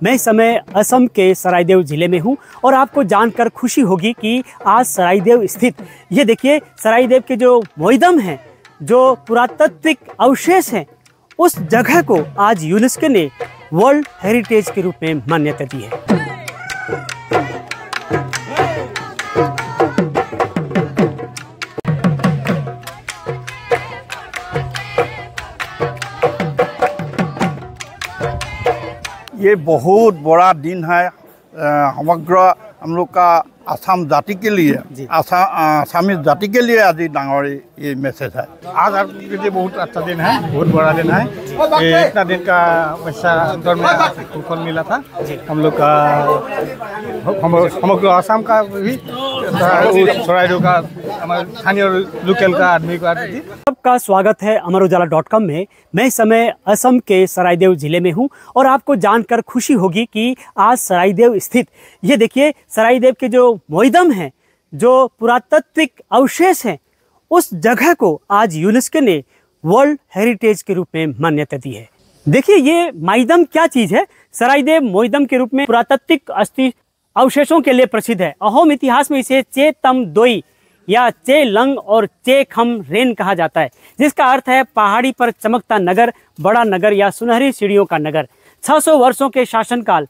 मैं इस समय असम के सरायदेव जिले में हूं और आपको जानकर खुशी होगी कि आज सरायदेव स्थित ये देखिए सरायदेव के जो मोइदम हैं, जो पुरातात्विक अवशेष हैं, उस जगह को आज यूनेस्को ने वर्ल्ड हेरिटेज के रूप में मान्यता दी है। ये बहुत बड़ा दिन है समग्र हम लोग का आसाम जाति के लिए, आसामी जाति के लिए आज डांगोर ये मैसेज है। आज आपके लिए बहुत अच्छा दिन है, बहुत बड़ा दिन है। इतना दिन का वैसा दौर में फल मिला था हम लोग का, समग्र आसाम का भी, सरायदेव का, हमारे स्थानीय लोकल का आदमी का। सबका स्वागत है अमर उजाला.com में। मैं इस समय असम के सरायदेव जिले में हूं और आपको जानकर खुशी होगी कि आज सरायदेव स्थित ये देखिए सरायदेव के जो मोइदम हैं, जो पुरातात्विक अवशेष हैं, उस जगह को आज यूनेस्को ने वर्ल्ड हेरिटेज के रूप में मान्यता दी है। देखिए ये माइदम क्या चीज है। सरायदेव मोइदम के रूप में पुरातात्विक अस्थि अवशेषों के लिए प्रसिद्ध है। अहोम इतिहास में इसे चे तम दोई या चे लंग और चे खम रेन कहा जाता है, जिसका अर्थ है पहाड़ी पर चमकता नगर, बड़ा नगर या सुनहरी सीढ़ियों का नगर। 600 वर्षों के शासनकाल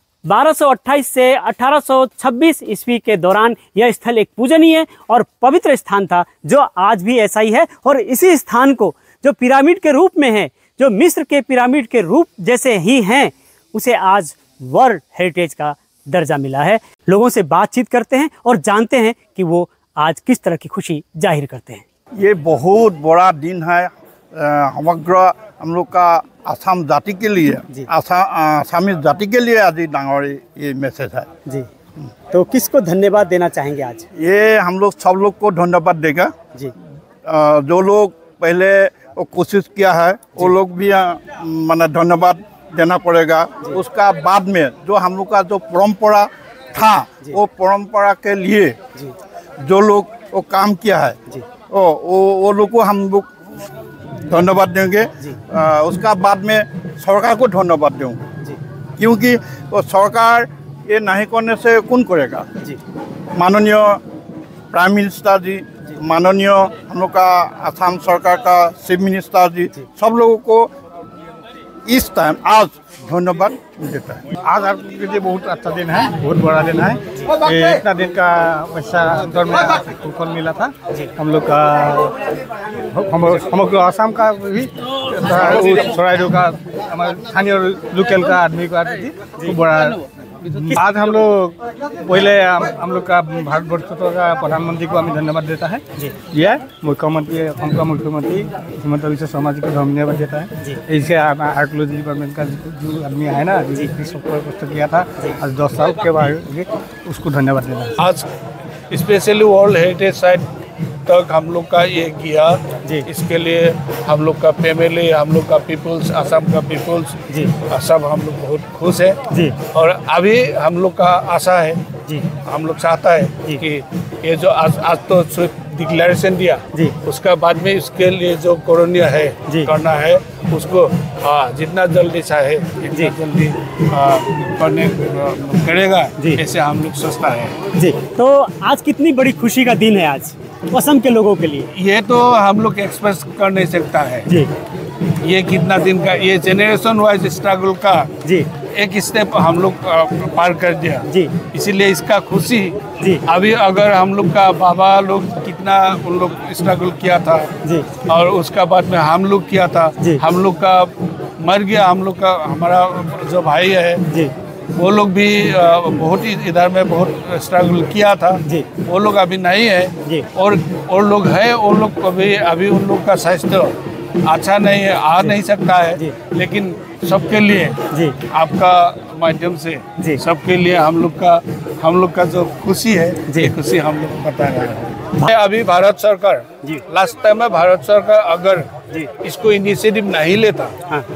1228 से 1826 ईस्वी के दौरान यह स्थल एक पूजनीय और पवित्र स्थान था, जो आज भी ऐसा ही है। और इसी स्थान को जो पिरामिड के रूप में है, जो मिस्र के पिरामिड के रूप जैसे ही हैं, उसे आज वर्ल्ड हेरिटेज का दर्जा मिला है। लोगों से बातचीत करते हैं और जानते हैं कि वो आज किस तरह की खुशी जाहिर करते हैं। ये बहुत बड़ा दिन है समग्र हम लोग का आसाम जाति के लिए, आसामी जाति के लिए आज डांगोर ये मैसेज है जी। तो किसको धन्यवाद देना चाहेंगे आज? ये हम लोग सब लोग को धन्यवाद देगा जी। जो लोग पहले वो कोशिश किया है वो लोग भी माने धन्यवाद देना पड़ेगा। उसका बाद में जो हम लोग का जो परंपरा था, वो परंपरा के लिए जो लोग वो काम किया है वो लोग को हम लोग धन्यवाद देंगे। उसका बाद में सरकार को धन्यवाद दूँगा, क्योंकि वो सरकार ये नहीं करने से कौन करेगा। माननीय प्राइम मिनिस्टर जी, माननीय हम लोग का आसाम सरकार का चीफ मिनिस्टर जी, सब लोगों को इस टाइम आज धन्यवाद देता है। आज आपके लिए बहुत अच्छा दिन है, बहुत बड़ा दिन है। इतना दिन का वैसा दौर में फल मिला था हम लोग का, समग्र आसाम का भी, सरायदेव का, हमारे स्थानीय लोकल का आदमी का खूब बड़ा। आज हम लोग पहले हम लोग का भारतवर्ष का प्रधानमंत्री को हमें धन्यवाद देता है। यह मुख्यमंत्री, असम का मुख्यमंत्री हिमंत बिश्व शर्मा जी को धन्यवाद देता है। इससे आर्कियोलॉजी डिपार्टमेंट का जो आदमी है ना, सबको किया था आज 10 साल के बाद, उसको धन्यवाद देता है। आज स्पेशली वर्ल्ड हेरिटेज साइट तक हम लोग का ये किया जी। इसके लिए हम लोग का फैमिली, हम लोग का पीपल्स, असम का पीपल्स जी, सब हम लोग बहुत खुश है जी। और अभी हम लोग का आशा है जी, हम लोग चाहता है कि ये जो आज तो डिक्लेरेशन दिया जी, उसका बाद में इसके लिए जो करणीय है करना है, उसको जितना जल्दी चाहे जितना जल्दी करेगा, ऐसे हम लोग सोचता है जी। तो आज कितनी बड़ी खुशी का दिन है आज असम के लोगों के लिए, ये तो हम लोग एक्सप्रेस कर नहीं सकता है जी। ये कितना दिन का, ये जेनरेशन वाइज स्ट्रगल का जी एक स्टेप हम लोग पार कर दिया जी, इसीलिए इसका खुशी जी। अभी अगर हम लोग का बाबा लोग कितना उन लोग स्ट्रगल किया था जी, और उसका बाद में हम लोग किया था जी, हम लोग का मर गया, हम लोग का हमारा जो भाई है जी, वो लोग भी बहुत ही इधर में बहुत स्ट्रगल किया था जी, वो लोग अभी नहीं है जी, और लोग है, वो लोग अभी उन लोग का स्वास्थ्य अच्छा नहीं है, आ नहीं सकता है जी। लेकिन सबके लिए जी, आपका माध्यम से जी, सबके लिए हम लोग का जो खुशी है ये खुशी हम लोग बता रहे हैं। अभी भारत सरकार जी, लास्ट टाइम में भारत सरकार अगर जी इसको इनिशिएटिव नहीं लेता,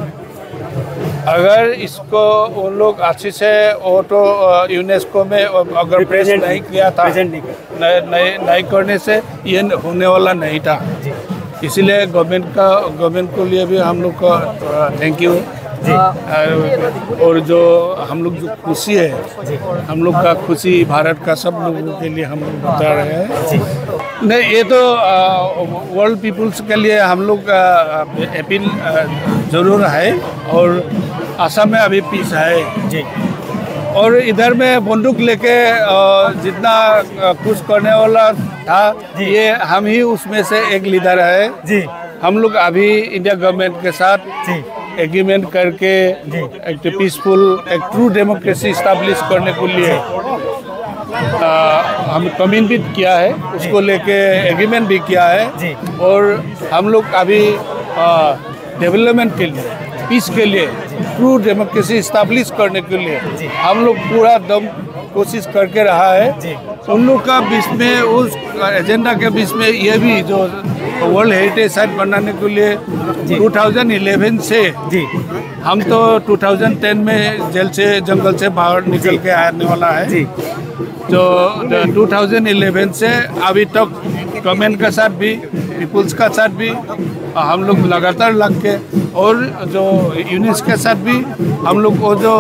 अगर इसको उन लोग अच्छे से वो तो यूनेस्को में अगर प्रेजेंट नहीं किया था, नहीं करने से ये होने वाला नहीं था। इसीलिए गवर्नमेंट को लिए भी हम लोग का थैंक यू और जो हम लोग जो खुशी है, हम लोग का खुशी भारत का सब लोगों के लिए हम लोग बता रहे हैं। नहीं, ये तो वर्ल्ड पीपल्स के लिए हम लोग का अपील जरूर है। और असम में अभी पीस है जी, और इधर में बंदूक लेके जितना कुछ करने वाला था, ये हम ही उसमें से एक लीडर है जी। हम लोग अभी इंडिया गवर्नमेंट के साथ एग्रीमेंट करके एक पीसफुल, एक ट्रू डेमोक्रेसी स्टैब्लिश करने के लिए हम कमिटमेंट किया है, उसको लेके एग्रीमेंट भी किया है। और हम लोग अभी डेवलपमेंट के लिए, पीस के लिए, ट्रू डेमोक्रेसी स्टैब्लिश करने के लिए हम लोग पूरा दम कोशिश करके रहा है। उन लोग का बीच में, उस एजेंडा के बीच में ये भी जो वर्ल्ड हेरिटेज साइट बनाने के लिए 2011 से हम तो 2010 में जेल से, जंगल से बाहर निकल के आने वाला है। जो 2011 से अभी तक गवर्नमेंट के साथ भी, पीपुल्स का साथ भी हम लोग लगातार लग के, और जो यूनिट्स के साथ भी हम लोग को जो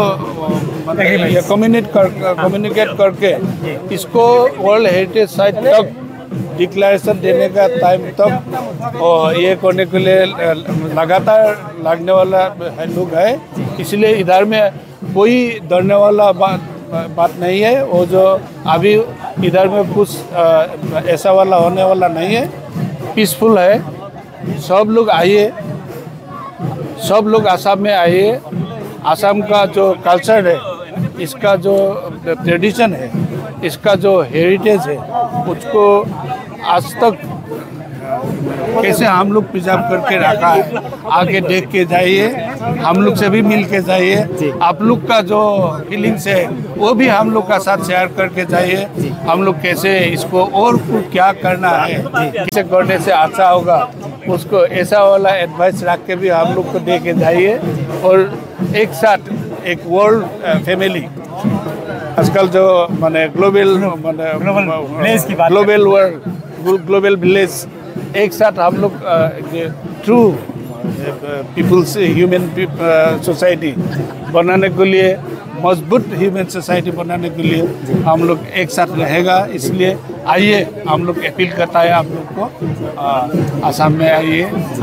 कम्युनिकेट करके इसको वर्ल्ड हेरिटेज साइट तक डिक्लेरेशन देने का टाइम तक और ये करने के लिए लगातार लगने वाला लोग है। इसलिए इधर में कोई डरने वाला बात नहीं है। और जो अभी इधर में कुछ ऐसा वाला होने वाला नहीं है, पीसफुल है। सब लोग आइए, सब लोग आसाम में आइए। आसाम का जो कल्चर है, इसका जो ट्रेडिशन है, इसका जो हेरिटेज है, उसको आज तक कैसे हम लोग प्रिजर्व करके रखा है, आगे देख के जाइए, हम लोग से भी मिल के जाइए। आप लोग का जो फीलिंग्स है वो भी हम लोग का साथ शेयर करके जाइए। हम लोग कैसे इसको और क्या करना है, कैसे करने से अच्छा होगा, उसको ऐसा वाला एडवाइस रख के भी हम लोग को दे के जाइए। और एक साथ एक वर्ल्ड फैमिली, आजकल जो माने ग्लोबल वर्ल्ड, ग्लोबल विलेज, एक साथ हम लोग ट्रू पीपल्स ह्यूमन सोसाइटी बनाने के लिए, मजबूत ह्यूमन सोसाइटी बनाने के लिए हम लोग एक साथ रहेगा। इसलिए आइए, हम लोग अपील करता है आप लोग को, आसाम में आइए।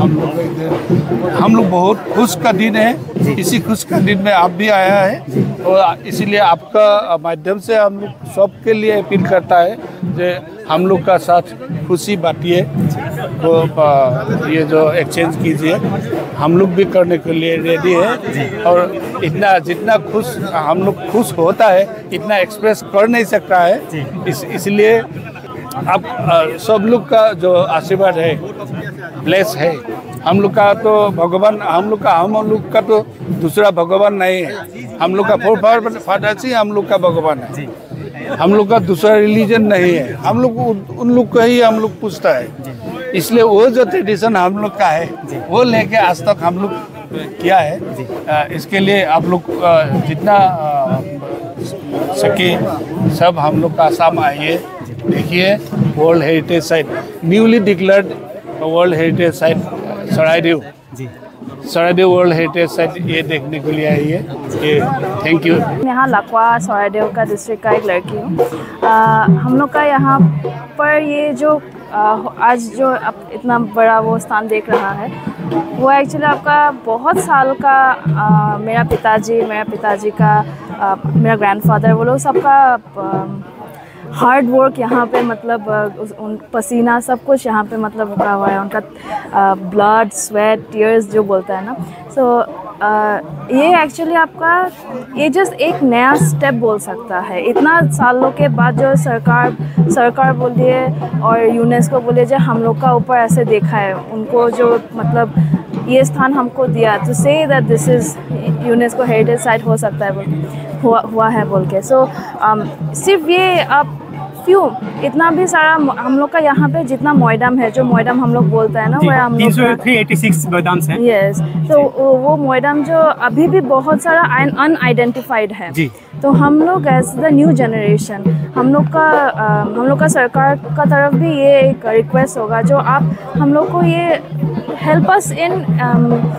हम लोग बहुत खुश का दिन है। इसी खुश का दिन में आप भी आया है, और इसीलिए आपका माध्यम से हम लोग सबके लिए अपील करता है कि हम लोग का साथ खुशी बांटिए, तो ये जो एक्सचेंज कीजिए। हम लोग भी करने के लिए रेडी है। और इतना जितना खुश हम लोग खुश होता है, इतना एक्सप्रेस कर नहीं सकता है। इसलिए अब सब लोग का जो आशीर्वाद है, ब्लेस है। हम लोग का तो भगवान, हम लोग का तो दूसरा भगवान नहीं है। हम लोग का फोर फादर्स ही हम लोग का भगवान है। हम लोग का दूसरा रिलीजन नहीं है। हम लोग उन लोग का ही हम लोग पूछता है। इसलिए वो जो ट्रेडिशन हम लोग का है, वो लेके आज तक हम लोग किया है। इसके लिए आप लोग जितना सके सब हम लोग का आसाम आइए, देखिए world heritage site, newly declared world heritage site Charaideo, Charaideo world heritage site, ये देखने के लिए आइए। ये थैंक यू। यहाँ लकवा सरायदेव का डिस्ट्रिक्ट का एक लड़की हूँ। हम लोग का यहाँ पर ये जो आज जो आप इतना बड़ा वो स्थान देख रहा है, वो एक्चुअली आपका बहुत साल का मेरा पिताजी का मेरा ग्रैंडफादर, वो लोग सबका हार्ड वर्क यहाँ पे, मतलब उन पसीना सब कुछ यहाँ पे मतलब रुका हुआ है, उनका ब्लड स्वेट टीयर्स जो बोलता है ना। सो ये एक्चुअली आपका ये जस्ट एक नया स्टेप बोल सकता है। इतना सालों के बाद जो सरकार बोलिए और यूनेस्को बोलिए, जो हम लोग का ऊपर ऐसे देखा है, उनको जो मतलब ये स्थान हमको दिया, to say that this is UNESCO heritage site हो सकता है हुआ है बोल के। सो सिर्फ ये आप क्यों इतना भी सारा हम लोग का यहाँ पे जितना मोइडम है, जो मोइडम हम लोग बोलते हैं ना, वो हम लोग 386 मोइडम्स हैं। यस, तो वो मोइडम जो अभी भी बहुत सारा अनआइडेंटिफाइड है। तो हम लोग एज द न्यू जनरेशन, हम लोग का सरकार का तरफ भी ये एक रिक्वेस्ट होगा, जो आप हम लोग को ये help us in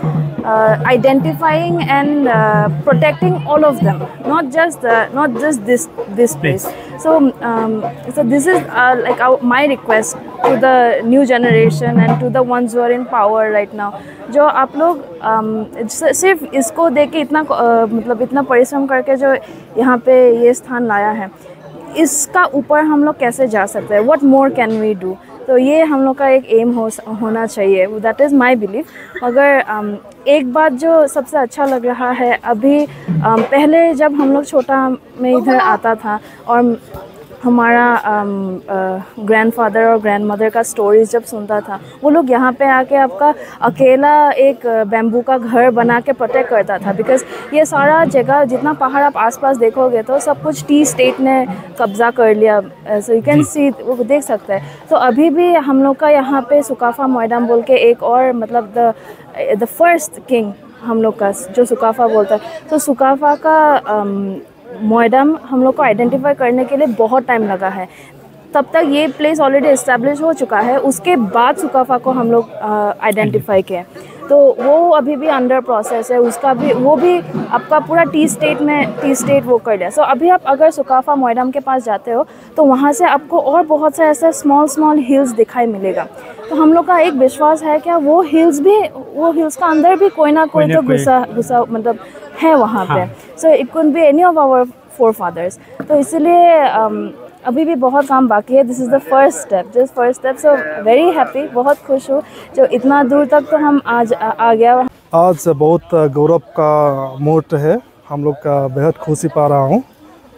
identifying and protecting all of them, not just this place. So this is my request to the new generation and to the ones who are in power right now. जो आप लोग सिर्फ इसको देके इतना मतलब इतना परिश्रम करके जो यहाँ पे ये स्थान लाया है, इसका ऊपर हम लोग कैसे जा सकते हैं, what more can we do? तो ये हम लोग का एक एम होना चाहिए, दैट इज़ माई बिलीफ। मगर एक बात जो सबसे अच्छा लग रहा है अभी, पहले जब हम लोग छोटा में इधर आता था और हमारा ग्रैंडफादर और ग्रैंडमदर का स्टोरीज जब सुनता था, वो लोग यहाँ पे आके आपका अकेला एक बैम्बू का घर बना के प्रोटेक्ट करता था, बिकॉज ये सारा जगह जितना पहाड़ आप आसपास देखोगे तो सब कुछ टी स्टेट ने कब्जा कर लिया। सो यू कैन सी, वो देख सकते हैं। तो अभी भी हम लोग का यहाँ पे सुकाफा मोइडम बोल के एक और मतलब द फर्स्ट किंग हम लोग का जो सुकाफा बोलता है, तो सुकाफा का मोइडम हम लोग को आइडेंटिफाई करने के लिए बहुत टाइम लगा है। तब तक ये प्लेस ऑलरेडी इस्टेब्लिश हो चुका है, उसके बाद सुकाफा को हम लोग आइडेंटिफाई किए, तो वो अभी भी अंडर प्रोसेस है, उसका भी वो भी आपका पूरा टी स्टेट वो कर लिया। सो अभी आप अगर सुकाफा मोइडम के पास जाते हो तो वहाँ से आपको और बहुत से ऐसे स्मॉल हिल्स दिखाई मिलेगा। तो हम लोग का एक विश्वास है क्या वो हिल्स का अंदर भी कोई ना कोई तो गुस्सा मतलब है वहाँ पे। So it could be any of our forefathers. तो इसीलिए अभी भी बहुत काम बाकी है। This is the first step. So very happy, बहुत खुश हूँ जो इतना दूर तक तो हम आज आ गया। आज बहुत गौरव का मुहूर्त है, हम लोग का बेहद खुशी पा रहा हूँ।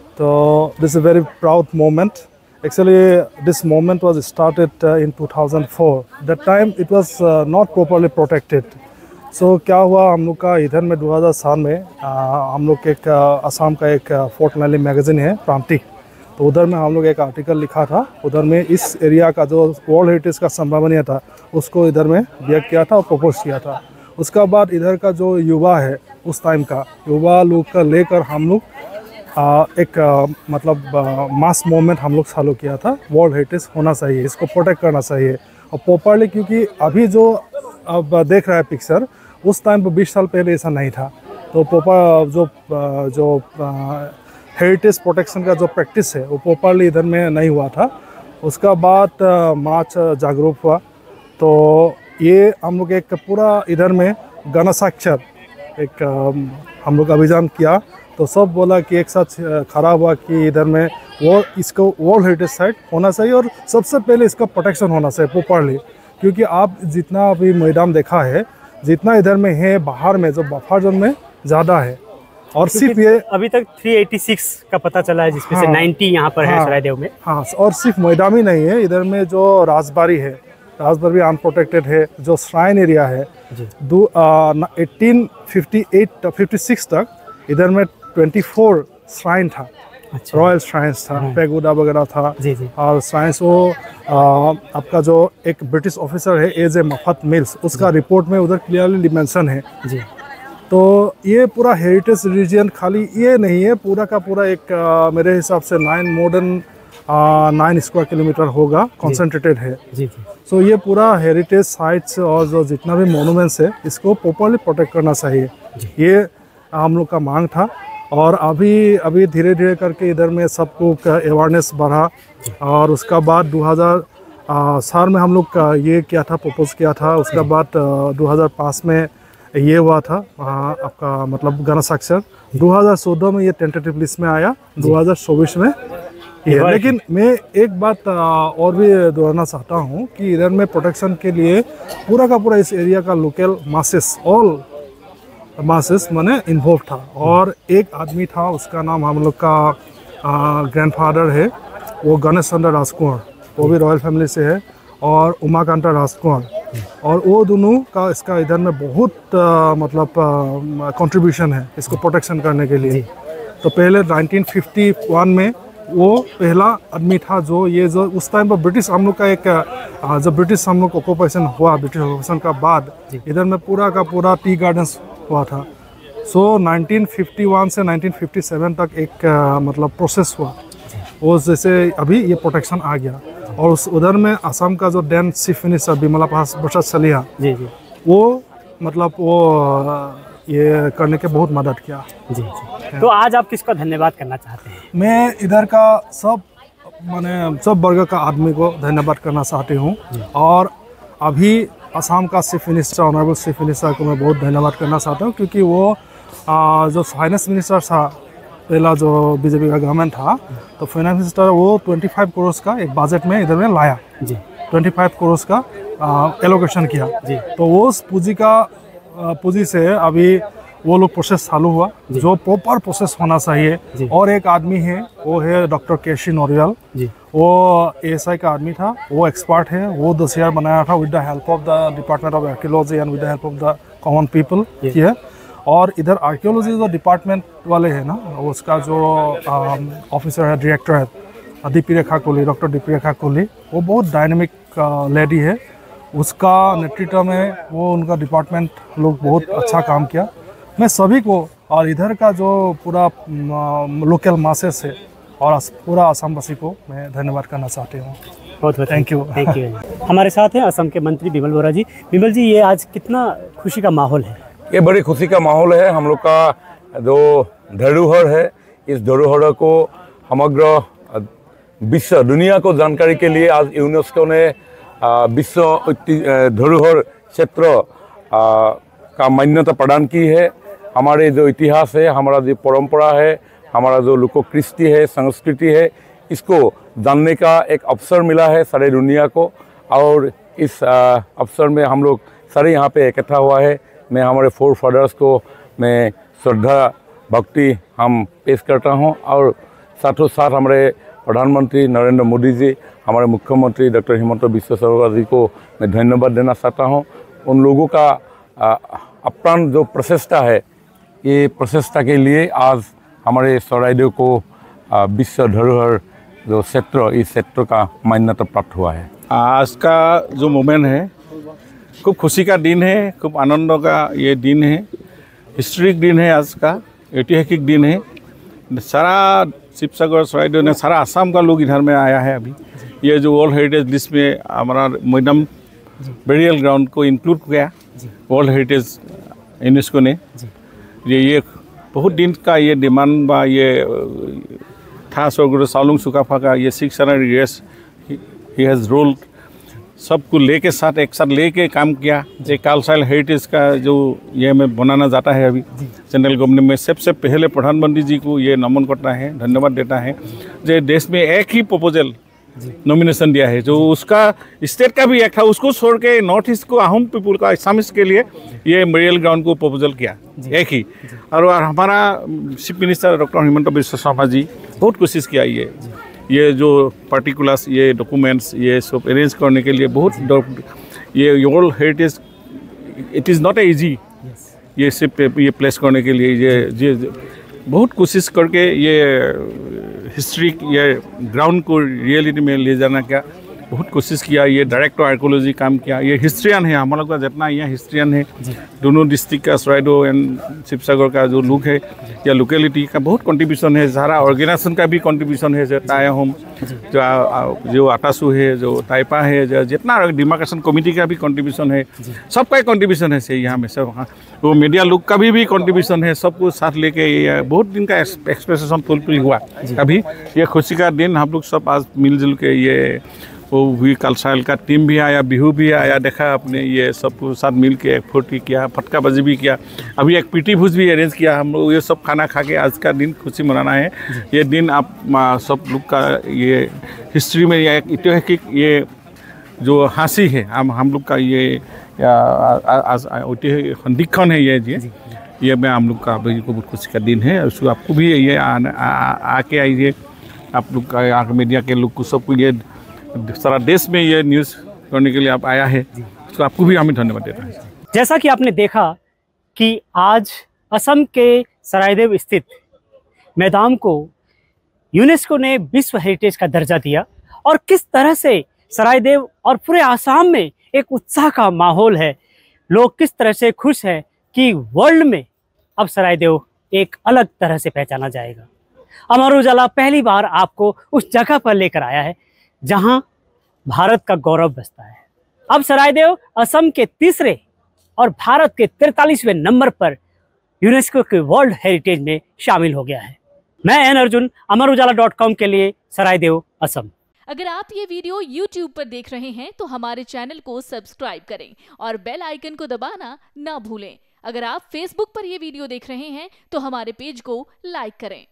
तो this is very proud moment. Actually, this moment was started in 2004. That time it was not properly protected. So क्या हुआ, हम लोग का इधर में 2007 में हम लोग एक असम का एक फोर्टनाइटली मैगजीन है प्रांतिक, तो उधर में हम लोग एक आर्टिकल लिखा था। उधर में इस एरिया का जो वर्ल्ड हेरिटेज का संभावनीय था उसको इधर में व्यक्त किया था और प्रपोज किया था। उसका बाद इधर का जो युवा है, उस टाइम का युवा लोग का लेकर हम लोग एक मतलब मास मूवमेंट हम लोग चालू किया था। वर्ल्ड हेरिटेज होना चाहिए, इसको प्रोटेक्ट करना चाहिए और प्रॉपरली, क्योंकि अभी जो अब देख रहा है पिक्चर, उस टाइम पर 20 साल पहले ऐसा नहीं था। तो प्रॉपर जो हेरिटेज प्रोटेक्शन का जो प्रैक्टिस है वो प्रॉपरली इधर में नहीं हुआ था। उसका बाद मार्च जागरूक हुआ, तो ये हम लोग एक पूरा इधर में गणसाक्षर एक हम लोग अभियान किया। तो सब बोला कि एक साथ खड़ा हुआ कि इधर में वो इसको वर्ल्ड हेरिटेज साइट होना चाहिए और सबसे पहले इसका प्रोटेक्शन होना चाहिए प्रॉपरली, क्योंकि आप जितना अभी मैदान देखा है, जितना इधर में है बाहर में जो बफर जोन में ज़्यादा है। और सिर्फ ये अभी तक 386 का पता चला है, जिसमें से 90 यहाँ पर है सरायदेव में। हाँ, और सिर्फ मैदान ही नहीं है, इधर में जो राजबाड़ी है, राजबाड़ी भी अनप्रोटेक्टेड है। जो श्राइन एरिया है 1856 तक इधर में 24 श्राइन था। अच्छा। रॉयल श्राइन्स था, पैगोडा वगैरह था। जी। और श्राइन्स वो आपका जो एक ब्रिटिश ऑफिसर है एजे मफत मिल्स, उसका रिपोर्ट में उधर क्लियरली डिमेंशन है। जी। तो ये पूरा हेरिटेज रीजन खाली ये नहीं है, पूरा का पूरा एक मेरे हिसाब से 9 स्क्वायर किलोमीटर होगा, कॉन्सेंट्रेटेड है। जी। सो ये पूरा हेरिटेज साइट्स और जो जितना भी मोनूमेंट्स है, इसको प्रॉपरली प्रोटेक्ट करना चाहिए, ये हम लोग का मांग था। और अभी धीरे धीरे करके इधर में सबको अवेयरनेस बढ़ा। और उसका बाद 2000 साल में हम लोग का ये किया था, प्रपोज किया था। उसका बाद 2005 में ये हुआ था आपका मतलब गणसाक्षर। 2014 में ये टेंटेटिव लिस्ट में आया, 2024 में ये। लेकिन मैं एक बात और भी दोहराना चाहता हूँ कि इधर में प्रोटेक्शन के लिए पूरा का पूरा इस एरिया का लोकल मासेस मैंने इन्वॉल्व था। और एक आदमी था, उसका नाम हम लोग का ग्रैंडफादर है, वो गणेश चंद्र राजकुमार, वो भी रॉयल फैमिली से है, और उमाकांता राजकुमार। और वो दोनों का इसका इधर में बहुत मतलब कंट्रीब्यूशन है इसको प्रोटेक्शन करने के लिए। तो पहले 1951 में वो पहला आदमी था जो उस टाइम पर ब्रिटिश हम लोग का एक जब ब्रिटिश हम लोग ऑक्यूपेशन हुआ, ब्रिटिश ऑक्यूपेशन का बाद इधर में पूरा का पूरा टी गार्डन्स हुआ था। सो 1951 से 1957 तक एक मतलब प्रोसेस हुआ, वो जैसे अभी ये प्रोटेक्शन आ गया। और उस उधर में असम का जो then chief minister Bimala Prasad Chaliha, वो मतलब वो ये करने के बहुत मदद किया। जी जी। तो आज आप किसका धन्यवाद करना चाहते हैं? मैं इधर का सब सब वर्ग का आदमी को धन्यवाद करना चाहती हूँ। और अभी असम का chief minister, honourable chief minister को मैं बहुत धन्यवाद करना चाहता हूँ, क्योंकि वो जो फाइनेंस मिनिस्टर था पहला जो बीजेपी का गवर्नमेंट था, तो फाइनेंस मिनिस्टर वो 25 करोड़ का एक बजट में इधर में लाया जी। 25 करोड़ का एलोकेशन किया जी। तो वो पूंजी से अभी वो लोग प्रोसेस चालू हुआ जो प्रॉपर प्रोसेस होना चाहिए। और एक आदमी है, वो है डॉक्टर केशी नोरियल जी। वो ASI का आदमी था, वो एक्सपर्ट है, वो दोसियर बनाया था with the help of the department of archaeology and with the help of the common people है। और इधर आर्कियोलॉजी जो डिपार्टमेंट वाले हैं ना, उसका जो ऑफिसर है, डायरेक्टर है दीपी रेखा कोहली, डॉक्टर दीपी रेखा कोहली, वो बहुत डायनेमिक लेडी है। उसका नेतृत्व में वो उनका डिपार्टमेंट लोग बहुत अच्छा काम किया। मैं सभी को और इधर का जो पूरा लोकल मासेस है और पूरा असमवासी को मैं धन्यवाद करना चाहती हूँ। बहुत बहुत थैंक यू। हमारे साथ हैं असम के मंत्री बिमल बोरा जी। बिमल जी, ये आज कितना खुशी का माहौल है? ये बड़ी खुशी का माहौल है। हम लोग का जो धरोहर है, इस धरोहर को समग्र विश्व दुनिया को जानकारी के लिए आज यूनेस्को ने विश्व धरोहर क्षेत्र का मान्यता प्रदान की है। हमारे जो इतिहास है, हमारा जो परंपरा है, हमारा जो लोककृष्टि है, संस्कृति है, इसको जानने का एक अवसर मिला है सारे दुनिया को। और इस अवसर में हम लोग सारे यहाँ पे इकट्ठा हुआ है। मैं हमारे फोर फादर्स को मैं श्रद्धा भक्ति हम पेश करता हूँ। और साथों साथ हमारे प्रधानमंत्री नरेंद्र मोदी जी, हमारे मुख्यमंत्री डॉक्टर हिमंत बिस्वा शर्मा जी को मैं धन्यवाद देना चाहता हूँ। उन लोगों का अप्राण जो प्रचेष्टा है, ये प्रचेष्टा के लिए आज हमारे सरायदेव को विश्व धरोहर जो क्षेत्र, इस क्षेत्र का मान्यता प्राप्त हुआ है। आज का जो मोमेंट है खूब खुशी का दिन है, खूब आनंद का ये दिन है, हिस्ट्रिक दिन है, आज का ऐतिहासिक दिन है। सारा शिवसागर सरायदेव ने सारा असम का लोग इधर में आया है। अभी ये जो वर्ल्ड हेरिटेज लिस्ट में हमारा मैडम बेरियल ग्राउंड को इंक्लूड किया वर्ल्ड हेरिटेज यूनेस्को ने। ये बहुत दिन का ये डिमांड बा ये था स्वर्गीय सालुंग सुकाफा का, ये 600 years ही हैज़ रोल्ड, सबको लेके साथ एक साथ लेके काम किया। ये कल्चरल हेरिटेज का जो ये में बनाना जाता है अभी सेंट्रल गवर्नमेंट में, सबसे पहले प्रधानमंत्री जी को ये नमन करता है, धन्यवाद देता है। जो देश में एक ही प्रपोजल नॉमिनेशन दिया है, जो उसका स्टेट का भी एक था, उसको छोड़ के नॉर्थ ईस्ट को अहोम पीपुल का असामीज के लिए ये मेरियल ग्राउंड को प्रपोजल किया एक ही। और हमारा chief minister doctor Himanta Biswa Sarma ji बहुत कोशिश किया ये जो पर्टिकुलर्स, ये डॉक्यूमेंट्स, ये सब अरेंज करने के लिए बहुत ये world heritage it is not easy ये सिर्फ ये प्लेस करने के लिए ये बहुत कोशिश करके ये हिस्ट्री ये ग्राउंड को रियलिटी में ले जाना क्या बहुत कोशिश किया। ये डायरेक्टर आर्कोलॉजी काम किया। ये हिस्ट्रियन है, हमारा का जितना यहाँ हिस्ट्रियन है, दोनों डिस्ट्रिक्ट का सरायदेव एंड शिवसागर का जो लोग है या लोकेलिटी का बहुत कंट्रीब्यूशन है। सारा ऑर्गेनाइजेशन का भी कंट्रीब्यूशन है, जो ताया होम, जो आटासू है, जो ताइपा है, जो जितना डिमार्केशन कमेटी का भी कंट्रीब्यूशन है, सबका कंट्रीब्यूशन है यहाँ में सब। हाँ, वो मीडिया लोग का भी कंट्रीब्यूशन है, सबको साथ लेके ये बहुत दिन का एक्सप्रेशन फुलफिल हुआ। अभी ये खुशी का दिन हम लोग सब आज मिलजुल के ये वो हुई। कल्चरल का टीम भी आया, बिहू भी आया, देखा आपने, ये सब साथ मिल के एक फुर्ती किया, फटकाबाजी भी किया। अभी एक पीटी भूज भी अरेंज किया हम लोग। ये सब खाना खा के आज का दिन खुशी मनाना है। ये दिन आप सब लोग का ये हिस्ट्री में ये ऐतिहासिक ये जो हाँसी है हम लोग का ये संदिक्षण है ये मैं हम लोग का अभी को बहुत खुशी का दिन है। उसको आपको भी ये आके आइए, आप लोग का मीडिया के लोग को सबको ये सारा देश में ये न्यूज़ करने के लिए आप आया है, तो आपको भी हमें धन्यवाद देता है। जैसा कि आपने देखा कि आज असम के सरायदेव स्थित मैदान को यूनेस्को ने विश्व हेरिटेज का दर्जा दिया और किस तरह से सरायदेव और पूरे आसाम में एक उत्साह का माहौल है। लोग किस तरह से खुश हैं कि वर्ल्ड में अब सरायदेव एक अलग तरह से पहचाना जाएगा। अमर उजाला पहली बार आपको उस जगह पर लेकर आया है जहां भारत का गौरव बसता है। अब सरायदेव असम के तीसरे और भारत के 43वें नंबर पर यूनेस्को के वर्ल्ड हेरिटेज में शामिल हो गया है। मैं एन अर्जुन, अमरउजाला.com के लिए सरायदेव, असम। अगर आप ये वीडियो YouTube पर देख रहे हैं तो हमारे चैनल को सब्सक्राइब करें और बेल आइकन को दबाना ना भूलें। अगर आप Facebook पर ये वीडियो देख रहे हैं तो हमारे पेज को लाइक करें।